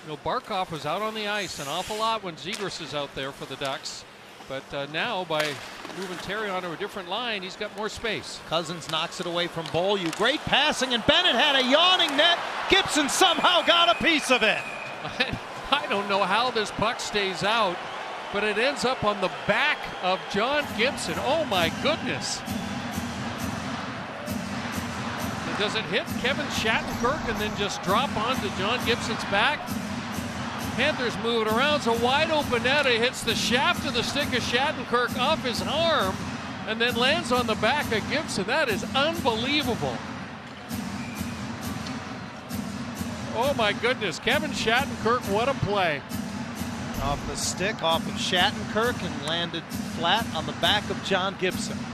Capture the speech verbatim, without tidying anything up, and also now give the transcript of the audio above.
know, Barkov was out on the ice an awful lot when Zegras is out there for the Ducks. But uh, now, by moving Terry onto a different line, he's got more space. Cousins knocks it away from Beaulieu. Great passing, and Bennett had a yawning net. Gibson somehow got a piece of it. I don't know how this puck stays out, but it ends up on the back of John Gibson. Oh, my goodness. Does it hit Kevin Shattenkirk and then just drop onto John Gibson's back? Panthers move it around. It's a wide open net. It hits the shaft of the stick of Shattenkirk off his arm and then lands on the back of Gibson. That is unbelievable. Oh my goodness, Kevin Shattenkirk, what a play. Off the stick, off of Shattenkirk, and landed flat on the back of John Gibson.